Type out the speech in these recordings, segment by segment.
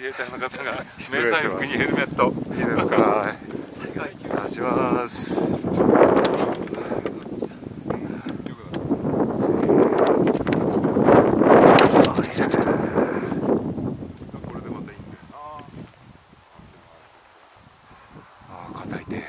自衛隊の方が失礼します迷彩服にヘルメット。 いいですか。出します。ああ、硬い手。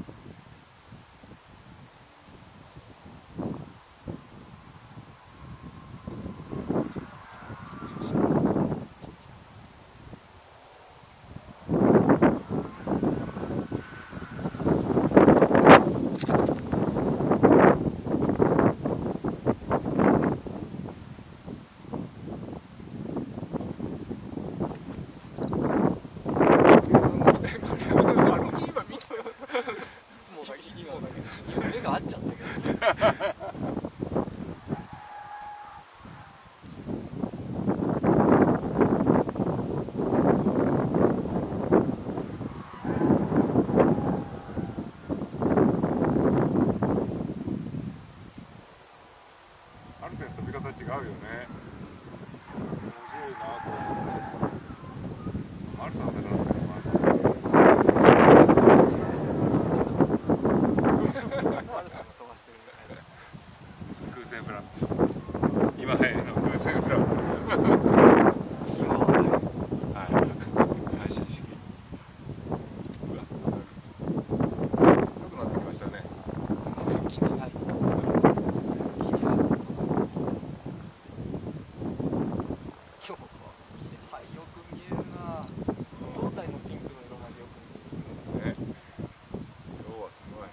目が合っちゃったけど。 アルセン飛び方違うよね。面白いなと思って。アルさんだからってのもある。空戦フラップ。今流行りの空戦フラップ。はい。最新式。うわ、良くなってきましたね。 気になる。今日はよく見えるな。胴体のピンクの色までよく見える。 ね。今日はすごい。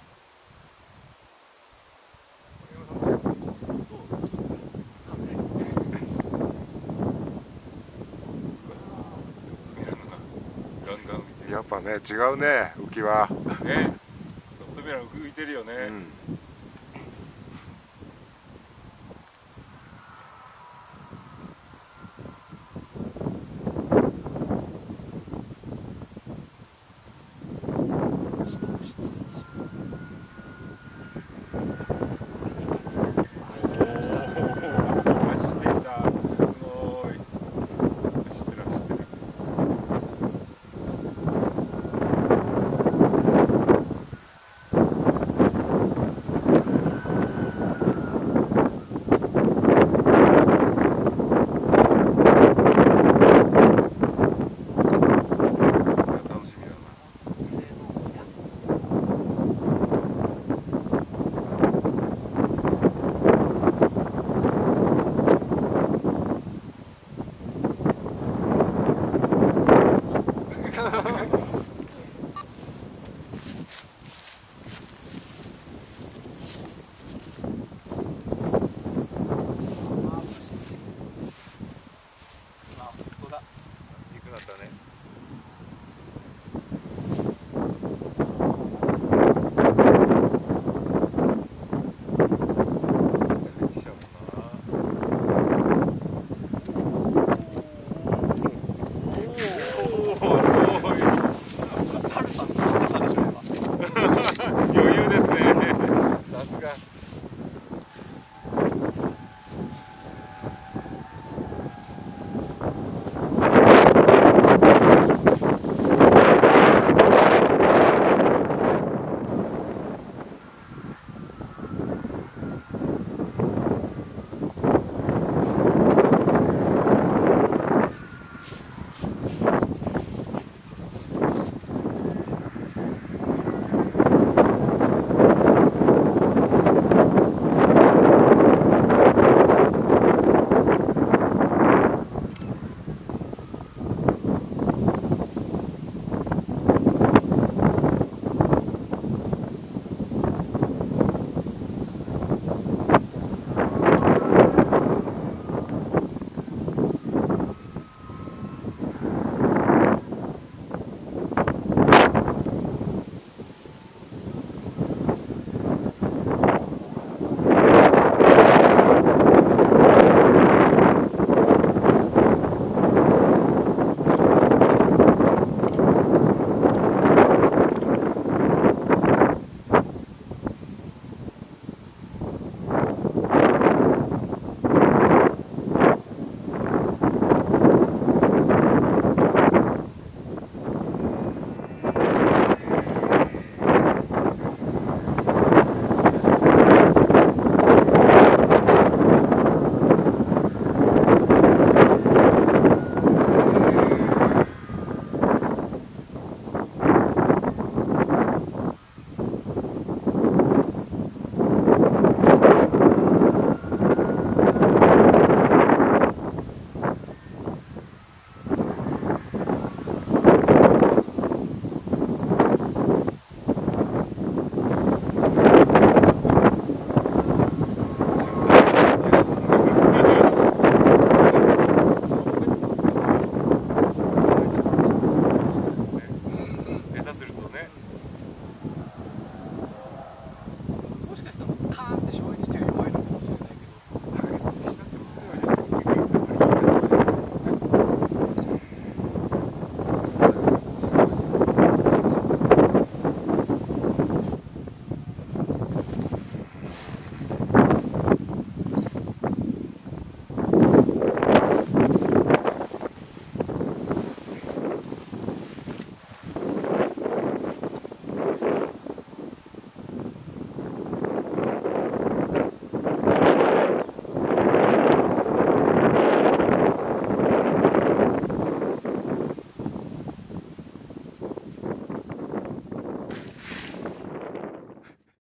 やっぱね、違うね、浮きは。 ね、カメラ浮いてるよね。 うん